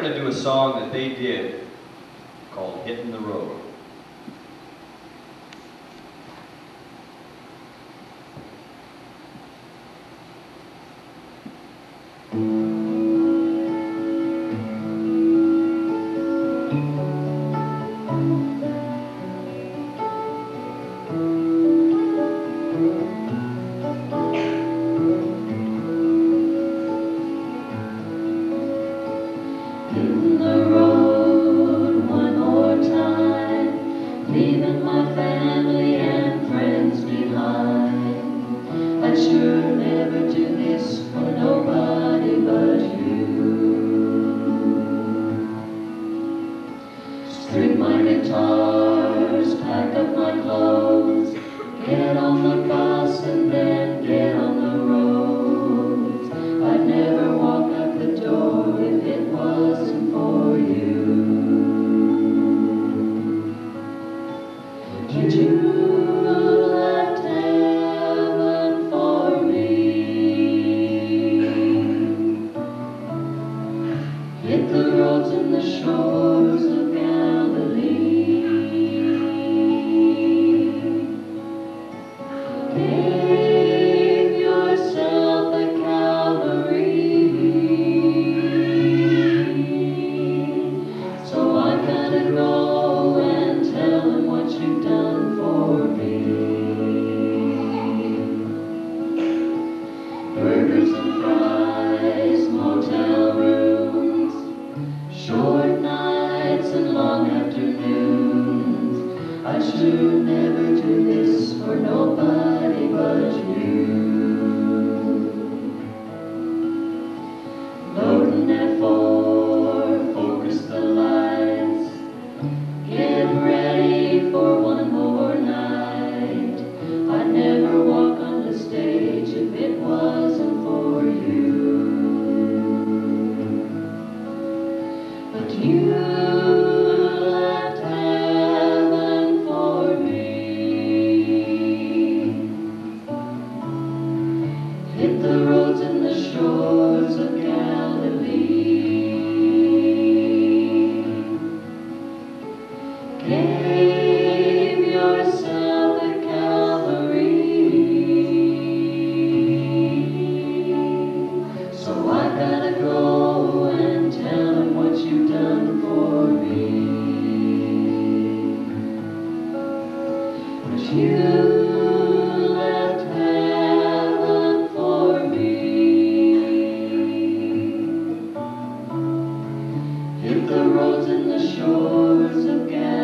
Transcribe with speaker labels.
Speaker 1: going to do a song that they did called Hittin the Road.
Speaker 2: Hittin the road one more time, leaving my family and friends behind. I'd sure never do this for nobody but you. String my guitars, pack up my clothes, get on the bus and then get on the road. I'd never walk out the door if it wasn't for you. Did you left heaven for me? Hit the roads and the shores of Galilee. Gave yourself a Calvary. So I gotta go and tell him what you've done for me. Burgers and fries, motel rooms, short nights and long afternoons. I should never do this for nobody but you. Loading at 4, focus the lights, get ready for one more night. I'd never walk on the stage if it wasn't for you. But you left heaven for me. Hit the roads and the shores of Galilee. Gave yourself a Calvary. So I gotta go and tell him what you've done for me. But you left heaven for me. Hit the roads and the shores of Galilee.